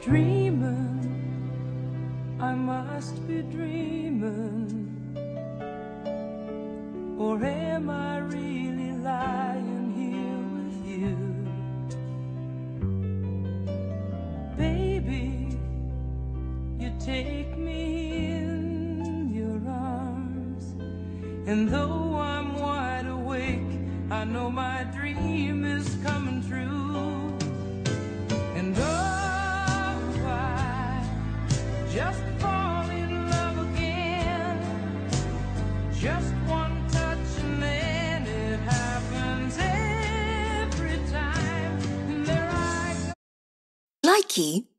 dreaming, I must be dreaming, or am I really lying here with you? Baby, you take me in your arms, and though I'm wide awake, I know my dream is coming true. And oh, I just fall in love again, just one touch and then it happens every time. And there I go. Likey